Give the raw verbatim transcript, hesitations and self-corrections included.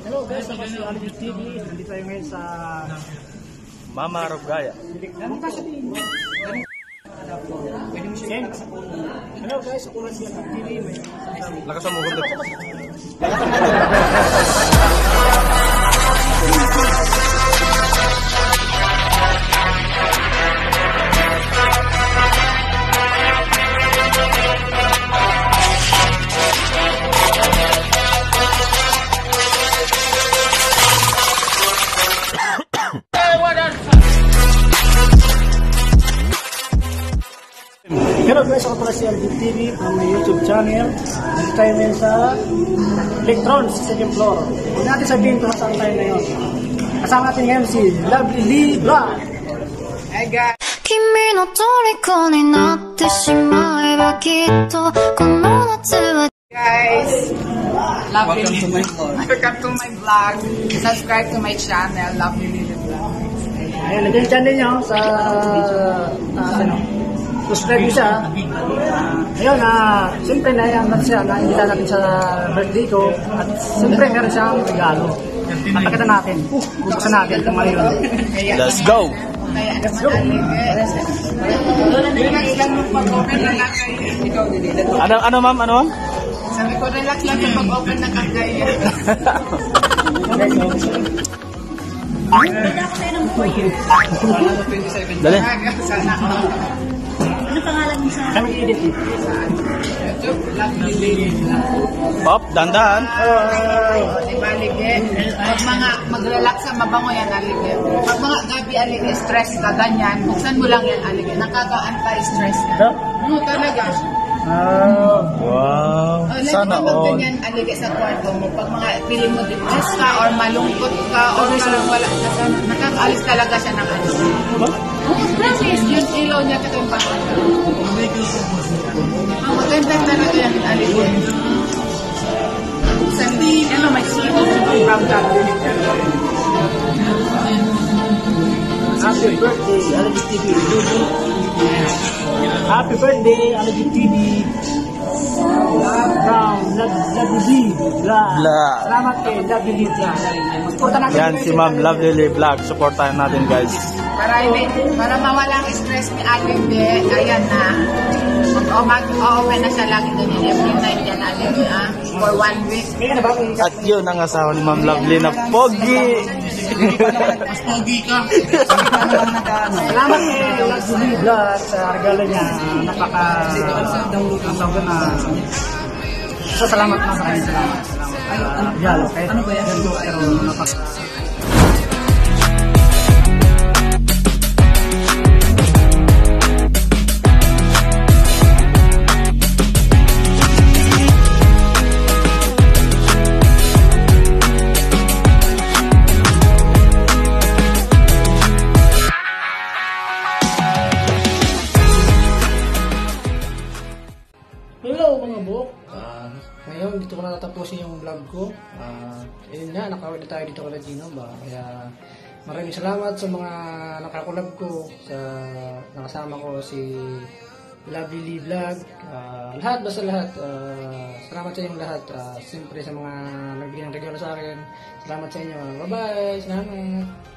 Hello guys, ako si Alvin T V. Nandito tayo ngayon sa Mama Rogaya. Anong ka sabihin mo? Hello guys, ako si Alvin T V. Lakas mo gundo. Hello guys, ako pala si Alvin T V from my YouTube channel. Nandito tayo ngayon sa Electrons, sa second floor. Huwag natin sabihin kung saan tayo ngayon. Kasama natin ngayon si Lovely Lee Vlog. Hi guys! 君の虜になってしまえばきっとこの夏は Guys! Lovely Welcome to my vlog. Welcome to my vlog. Subscribe to my channel, Lovely Lily Vlog. Ayun, nandiyan yung channel niya sa... Uh, ano? Subscribe niyo siya. Ayun, ah, siyempre naiyan natin siya, naimbita natin sa birthday ko. At siyempre meron siyang regalo. Patakita natin. Buksan natin kung ano yun. Let's go! Let's go! Relax lang yung pag-open na kakay. Ikaw, Lily. Ano, ano ma'am? Ano ma'am? Sabi ko, relax lang yung pag-open na kakay. Dali. Sana ako. Kami i-edit eh. YouTube, Lovely Lily Vlog. Pop, dandan. Oh, diba, Lige? Pag mga mag-relax ka, mabango yan, Alige. Pag mga gabi, Alige, stress ka, ganyan, buksan mo lang yan, Alige. Nakaka-anti-stress ka. No, talaga. Ah, Wow. Oh, like, Sana pag all. ganyan, Alige, sa kwarto mo, pag mga feeling mo depressed ka, or malungkot ka, or parang wala, nakakaalis talaga siya ng ano. Oh, promise, yung ilaw niya katong bata. Ang maganda talaga yan, Alige. Sandi, ano, may sino from God. happy birthday, Alvin T V. Happy birthday, Alvin T V. Love Brown, Love Lovely Lee Vlog. Vlog. Salamat kay Lovely Lee Vlog. Supportan natin Yan si Ma'am Lovely Lee Vlog. Supportahan natin guys. Para, para mawala ang stress ni Alige, ayan na. Mag-open na siya lagi doon yung every night yan, Alige, ah, for one week. Kaya na ba? At yun ang asawa ni Ma'am Lovely na pogi. Mas pogi ka. Salamat kay Lovely Lee Vlog sa regalo niya. Napaka... Ang tawag na... So, salamat na maraming salamat. Salamat. Yan, okay? Ano ba yan? Pero napaka... Hello mga buk! Uh, ngayon dito ko na natapusin yung vlog ko. Uh, ayun nga, nakawin na tayo dito kala Gino ba? Kaya maraming salamat sa mga nakakulab ko, sa nakasama ko si Lovely Lee Vlog. Uh, lahat, basta lahat. Uh, salamat sa inyong lahat. Uh, Siyempre sa mga nagbigay ng regalo sa akin. Salamat sa inyo. Bye bye! Salamat!